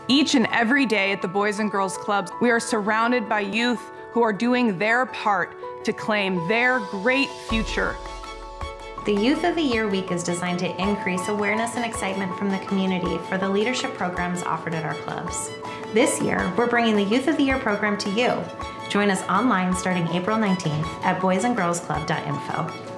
Each and every day at the Boys and Girls Clubs, we are surrounded by youth who are doing their part to claim their great future. The Youth of the Year Week is designed to increase awareness and excitement from the community for the leadership programs offered at our clubs. This year, we're bringing the Youth of the Year program to you. Join us online starting April 19th at boysandgirlsclub.info.